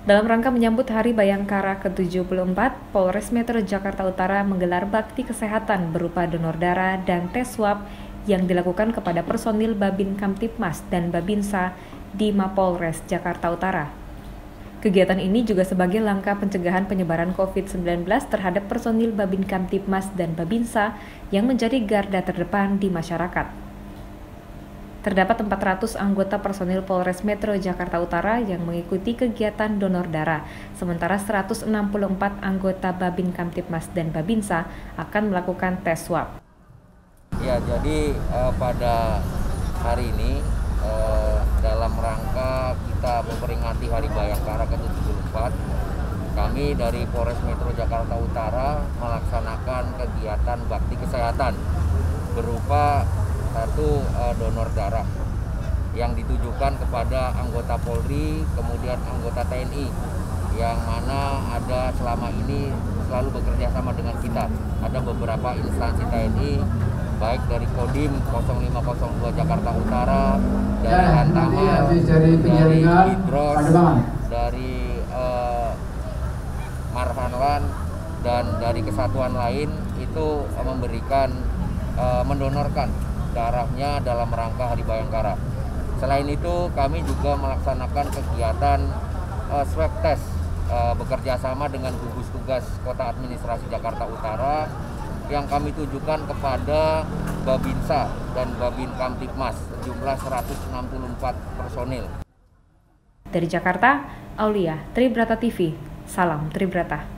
Dalam rangka menyambut Hari Bayangkara ke-74, Polres Metro Jakarta Utara menggelar bakti kesehatan berupa donor darah dan tes swab yang dilakukan kepada personil Babin Kamtibmas dan Babinsa di Mapolres Jakarta Utara. Kegiatan ini juga sebagai langkah pencegahan penyebaran COVID-19 terhadap personil Babin Kamtibmas dan Babinsa yang menjadi garda terdepan di masyarakat. Terdapat 400 anggota personil Polres Metro Jakarta Utara yang mengikuti kegiatan donor darah, sementara 164 anggota Babin Kamtibmas dan Babinsa akan melakukan tes swab. Ya, jadi pada hari ini dalam rangka kita memperingati Hari Bayangkara ke-74, kami dari Polres Metro Jakarta Utara melaksanakan kegiatan bakti kesehatan berupa satu donor darah yang ditujukan kepada anggota Polri, kemudian anggota TNI yang mana ada selama ini selalu bekerja sama dengan kita. Ada beberapa instansi TNI baik dari Kodim 0502 Jakarta Utara, dari Lantamal, dari Hidros, dari Marhanlan, dan dari kesatuan lain itu memberikan mendonorkan darahnya dalam rangka Hari Bayangkara. Selain itu, kami juga melaksanakan kegiatan swab test bekerja sama dengan gugus tugas Kota Administrasi Jakarta Utara yang kami tujukan kepada Babinsa dan Babin Kamtibmas sejumlah 164 personil. Dari Jakarta, Aulia, Tribrata TV. Salam Tribrata.